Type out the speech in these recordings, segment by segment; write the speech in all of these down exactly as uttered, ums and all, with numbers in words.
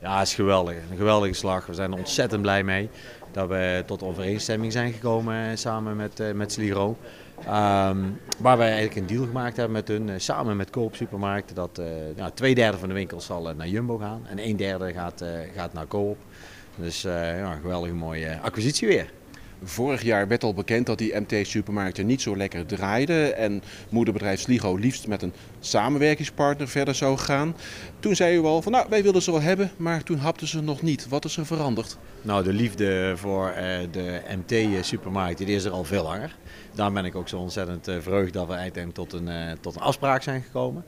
Ja, het is geweldig. Een geweldige slag. We zijn er ontzettend blij mee dat we tot overeenstemming zijn gekomen samen met, uh, met Sligro. Um, waar wij eigenlijk een deal gemaakt hebben met hun, uh, samen met Coop Supermarkten, dat uh, nou, twee derde van de winkels zal uh, naar Jumbo gaan en een derde gaat, uh, gaat naar Coop. Dus uh, ja, een geweldige mooie acquisitie weer. Vorig jaar werd al bekend dat die M T-supermarkten niet zo lekker draaiden en moederbedrijf Sligro liefst met een samenwerkingspartner verder zou gaan. Toen zei u al van nou, wij wilden ze wel hebben, maar toen hapten ze nog niet. Wat is er veranderd? Nou, de liefde voor uh, de M T-supermarkten die is er al veel langer. Daarom ben ik ook zo ontzettend uh, verheugd dat we uiteindelijk tot een, uh, tot een afspraak zijn gekomen.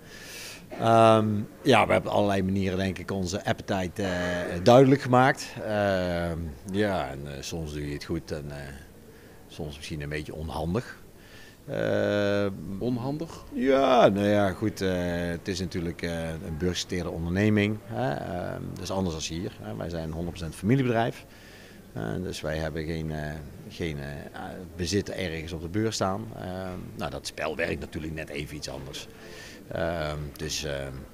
Um, ja, we hebben op allerlei manieren denk ik onze appetite uh, duidelijk gemaakt. Uh, ja, en uh, soms doe je het goed en uh, soms misschien een beetje onhandig. Uh, onhandig? Ja, nou ja, goed. Uh, het is natuurlijk uh, een beursgenoteerde onderneming. Hè? Uh, dat is anders dan hier. Hè? Wij zijn een honderd procent familiebedrijf. Uh, dus wij hebben geen, uh, geen uh, bezit ergens op de beurs staan. Uh, nou, dat spel werkt natuurlijk net even iets anders. Uh, dus uh,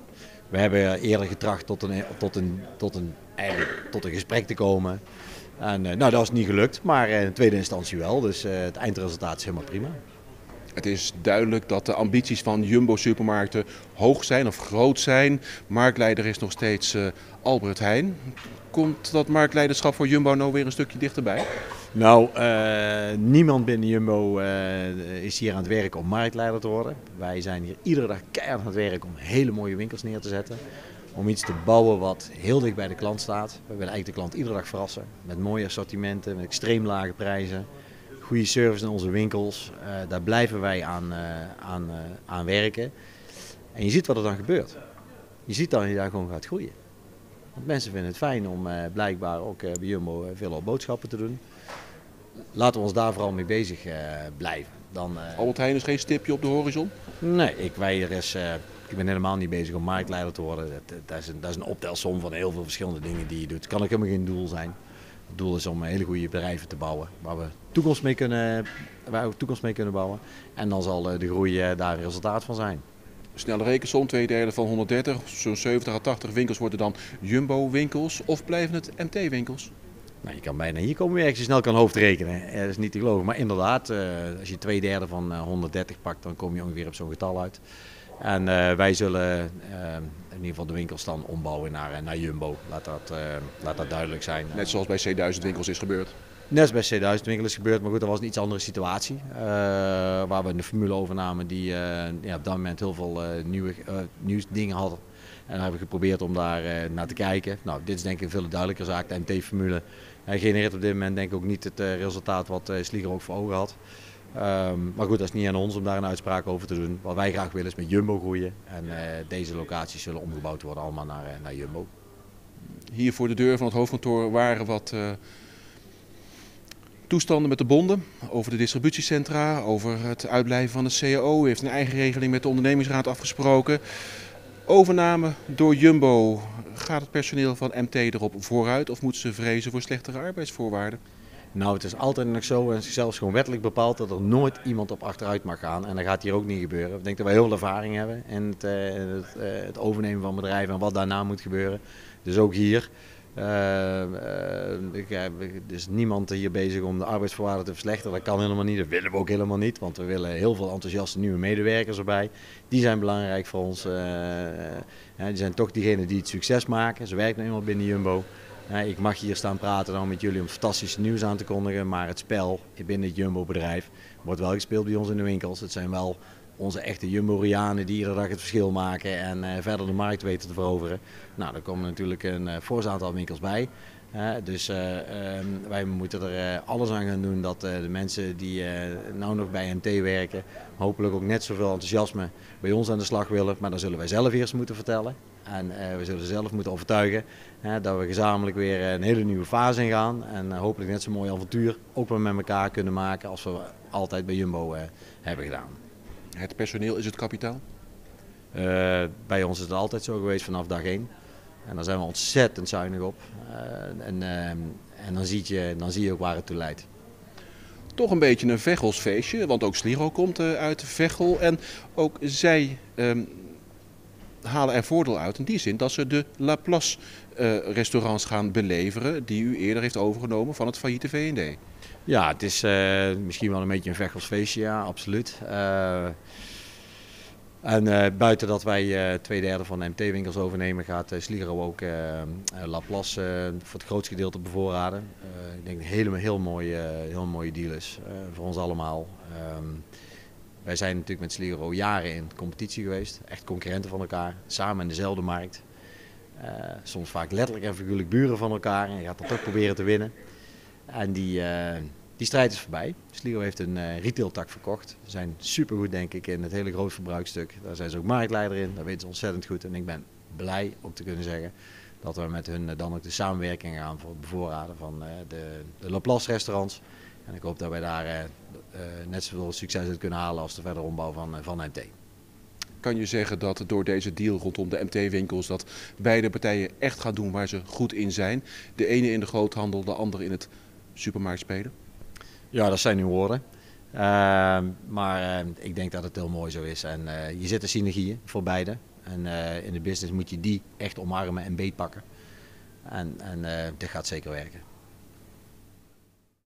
we hebben eerder getracht tot een, tot een, tot een, eigenlijk, tot een gesprek te komen. En uh, nou, dat is niet gelukt, maar in tweede instantie wel. Dus uh, het eindresultaat is helemaal prima. Het is duidelijk dat de ambities van Jumbo supermarkten hoog zijn of groot zijn. Marktleider is nog steeds uh, Albert Heijn. Komt dat marktleiderschap voor Jumbo nou weer een stukje dichterbij? Nou, uh, niemand binnen Jumbo uh, is hier aan het werk om marktleider te worden. Wij zijn hier iedere dag keihard aan het werk om hele mooie winkels neer te zetten. Om iets te bouwen wat heel dicht bij de klant staat. We willen eigenlijk de klant iedere dag verrassen. Met mooie assortimenten, met extreem lage prijzen. Goede service in onze winkels. Uh, daar blijven wij aan, uh, aan, uh, aan werken. En je ziet wat er dan gebeurt. Je ziet dat je daar gewoon gaat groeien. Want mensen vinden het fijn om uh, blijkbaar ook uh, bij Jumbo uh, veel boodschappen te doen. Laten we ons daar vooral mee bezig uh, blijven. Dan, uh... Albert Heijn is geen stipje op de horizon? Nee, ik, wij er is, uh, ik ben helemaal niet bezig om marktleider te worden. Dat, dat, is een, dat is een optelsom van heel veel verschillende dingen die je doet. Het kan ook helemaal geen doel zijn. Het doel is om hele goede bedrijven te bouwen waar we toekomst mee kunnen, waar we toekomst mee kunnen bouwen. En dan zal de groei uh, daar een resultaat van zijn. Snelle rekensom, twee derde van honderddertig, zo'n zeventig à tachtig winkels worden dan Jumbo-winkels of blijven het M T-winkels? Nou, je kan bijna hier komen werken als je snel kan hoofdrekenen. Dat is niet te geloven. Maar inderdaad, uh, als je twee derde van uh, honderddertig pakt, dan kom je ongeveer op zo'n getal uit. En uh, wij zullen uh, in ieder geval de winkels dan ombouwen naar, naar Jumbo. Laat dat, uh, laat dat duidelijk zijn. Net zoals bij C duizend winkels is gebeurd. Net als bij C duizend winkels is gebeurd, maar goed, dat was een iets andere situatie. Uh, waar we de formule overnamen die uh, ja, op dat moment heel veel uh, nieuwe, uh, nieuwe dingen hadden. En dan hebben we geprobeerd om daar uh, naar te kijken. Nou, dit is denk ik een veel duidelijker zaak. De M T-formule uh, genereert op dit moment denk ik ook niet het uh, resultaat wat uh, Sligro ook voor ogen had. Um, maar goed, dat is niet aan ons om daar een uitspraak over te doen. Wat wij graag willen is met Jumbo groeien. En uh, deze locaties zullen omgebouwd worden allemaal naar, uh, naar Jumbo. Hier voor de deur van het hoofdkantoor waren wat uh, toestanden met de bonden. Over de distributiecentra, over het uitblijven van de C A O. U heeft een eigen regeling met de ondernemingsraad afgesproken. Overname door Jumbo. Gaat het personeel van M T erop vooruit of moeten ze vrezen voor slechtere arbeidsvoorwaarden? Nou, het is altijd nog zo en zelfs gewoon wettelijk bepaald dat er nooit iemand op achteruit mag gaan. En dat gaat hier ook niet gebeuren. Ik denk dat wij heel veel ervaring hebben in het, uh, het, uh, het overnemen van bedrijven en wat daarna moet gebeuren. Dus ook hier. Uh, uh, ik, uh, er is niemand hier bezig om de arbeidsvoorwaarden te verslechteren. Dat kan helemaal niet, dat willen we ook helemaal niet. Want we willen heel veel enthousiaste nieuwe medewerkers erbij. Die zijn belangrijk voor ons. Uh, uh, die zijn toch diegenen die het succes maken. Ze werken nu eenmaal binnen Jumbo. Uh, ik mag hier staan praten dan met jullie om het fantastische nieuws aan te kondigen. Maar het spel binnen het Jumbo bedrijf wordt wel gespeeld bij ons in de winkels. Het zijn wel onze echte Jumbo-rianen die iedere dag het verschil maken en uh, verder de markt weten te veroveren. Nou, daar komen natuurlijk een uh, fors aantal winkels bij. Uh, dus uh, uh, wij moeten er uh, alles aan gaan doen dat uh, de mensen die uh, nou nog bij M T werken, hopelijk ook net zoveel enthousiasme bij ons aan de slag willen. Maar dan zullen wij zelf eerst moeten vertellen. En uh, we zullen zelf moeten overtuigen uh, dat we gezamenlijk weer een hele nieuwe fase ingaan. En uh, hopelijk net zo'n mooi avontuur ook weer met elkaar kunnen maken als we altijd bij Jumbo uh, hebben gedaan. Het personeel is het kapitaal? Uh, bij ons is het altijd zo geweest vanaf dag één. En daar zijn we ontzettend zuinig op. Uh, en uh, en dan, zie je, dan zie je ook waar het toe leidt. Toch een beetje een Vechelsfeestje, want ook Sligro komt uh, uit Veghel. En ook zij uh, halen er voordeel uit in die zin dat ze de Laplace uh, restaurants gaan beleveren die u eerder heeft overgenomen van het failliete V en D. Ja, het is uh, misschien wel een beetje een Veghels feestje, ja, absoluut. Uh, en uh, buiten dat wij uh, twee derde van de M T-winkels overnemen, gaat uh, Sligro ook uh, Laplace uh, voor het grootste gedeelte bevoorraden. Uh, ik denk dat het een hele, heel, mooie, uh, heel mooie deal is uh, voor ons allemaal. Um, wij zijn natuurlijk met Sligro jaren in competitie geweest, echt concurrenten van elkaar, samen in dezelfde markt. Uh, soms vaak letterlijk en figuurlijk buren van elkaar en je gaat dan toch proberen te winnen. En die, uh, die strijd is voorbij. Sligro heeft een uh, retailtak verkocht. Ze zijn supergoed denk ik in het hele groot verbruikstuk. Daar zijn ze ook marktleider in, dat weten ze ontzettend goed. En ik ben blij ook te kunnen zeggen dat we met hun uh, dan ook de samenwerking gaan voor het bevoorraden van uh, de, de Laplace restaurants. En ik hoop dat wij daar uh, uh, net zoveel succes uit kunnen halen als de verdere ombouw van, uh, van M T. Kan je zeggen dat door deze deal rondom de M T-winkels dat beide partijen echt gaan doen waar ze goed in zijn? De ene in de groothandel, de andere in het supermarkt spelen? Ja, dat zijn uw woorden. Uh, maar uh, ik denk dat het heel mooi zo is. En uh, je zit er synergieën voor beide. En uh, in de business moet je die echt omarmen en beetpakken. En, en uh, dit gaat zeker werken.